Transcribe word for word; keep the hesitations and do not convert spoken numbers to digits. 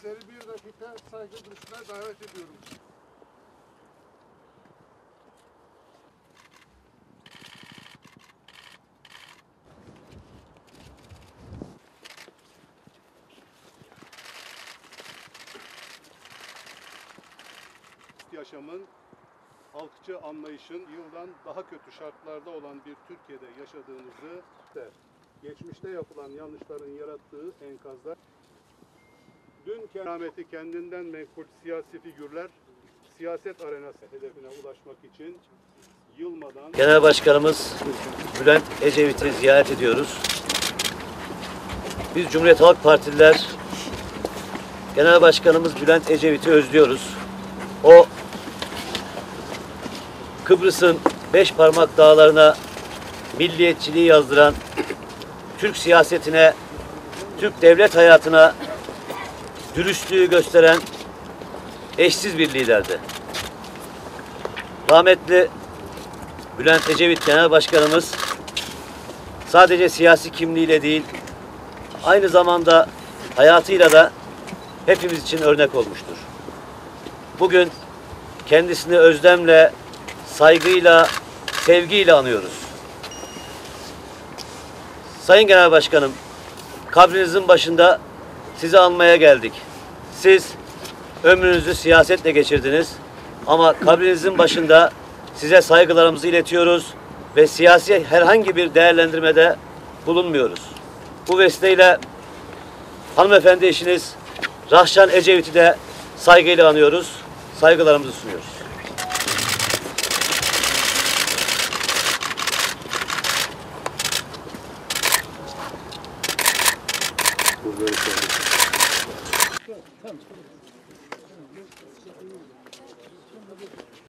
Sizleri bir dakika saygı duruşuna davet ediyorum. Yaşamın, halkçı anlayışın yıldan daha kötü şartlarda olan bir Türkiye'de yaşadığımızı de geçmişte yapılan yanlışların yarattığı enkazlar, dün kerameti kendinden menkul siyasi figürler siyaset arenası hedefine ulaşmak için yılmadan... Genel Başkanımız Bülent Ecevit'i ziyaret ediyoruz. Biz Cumhuriyet Halk Partililer Genel Başkanımız Bülent Ecevit'i özlüyoruz. O Kıbrıs'ın beş parmak dağlarına milliyetçiliği yazdıran, Türk siyasetine, Türk devlet hayatına dürüstlüğü gösteren eşsiz bir liderdi. Rahmetli Bülent Ecevit Genel Başkanımız sadece siyasi kimliğiyle değil, aynı zamanda hayatıyla da hepimiz için örnek olmuştur. Bugün kendisini özlemle, saygıyla, sevgiyle anıyoruz. Sayın Genel Başkanım, kabrinizin başında sizi anmaya geldik. Siz ömrünüzü siyasetle geçirdiniz ama kabrinizin başında size saygılarımızı iletiyoruz ve siyasi herhangi bir değerlendirmede bulunmuyoruz. Bu vesileyle hanımefendi eşiniz Rahşan Ecevit'i de saygıyla anıyoruz, saygılarımızı sunuyoruz.